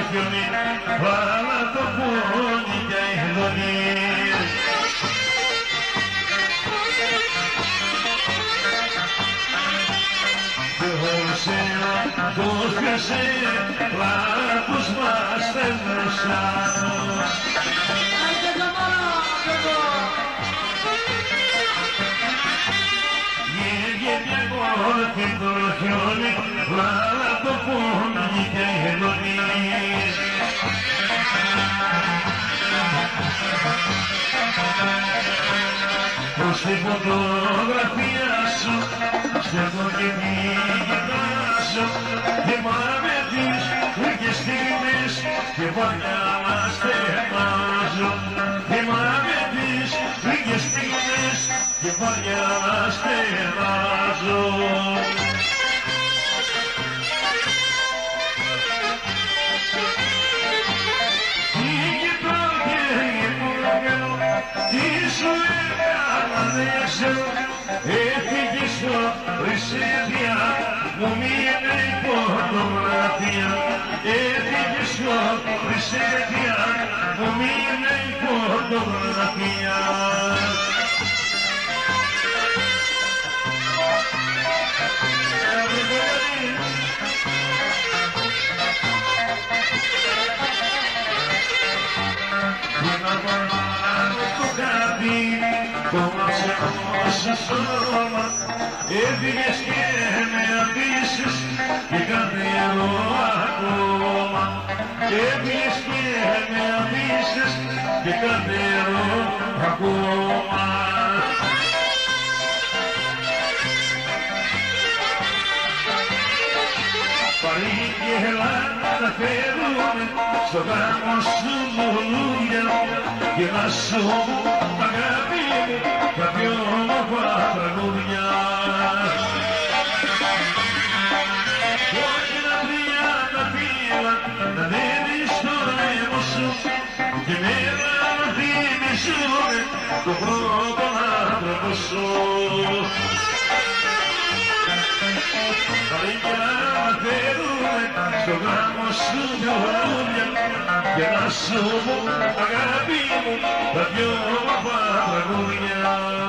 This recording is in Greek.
χιόνι, βάλα το πόνι και αηδονή. Τους χρυσή πλάτους μας θέμουσαν. Γύγε μια κόρτη το χιόνι, πλάτα το πόνι και αηδονή. Προς την φωτογραφία σου στέλνω και μην κοιτάζω. Θυμάμαι τις λίγες στιγμές και παλιά να στεγάζω. Θυμάμαι τις λίγες στιγμές και παλιά να στεγάζω. Τι κοιτώ και γυρνώ, τι σου έκανα δεν ξέρω. Έφυγες στο Ρησίδια, μου μείνε η φωτογραφία. Έφυγες στο Ρησίδια, μου μείνε η φωτογραφία. Κόμψε σώμα, έφυγες και με αφήσεις και καθαρό ακόμα. Έφυγες και με αφήσεις και καθαρό ακόμα. Παρή και Ελλάδα τα φέρουμε στο γάμο σου λουλούδια και να σου αγάπη μου τα πιο όμορφα τραγούδια. Όχι να βρία τα φύλλα να δένεις στο αίμα σου και μέρα να θυμίζουμε το πρώτο άνθρωπο σου. Παλίκια να φέρουμε στο γάμο σου λουλούδια και να σου αγάπη μου τα πιο όμορφα τραγούδια.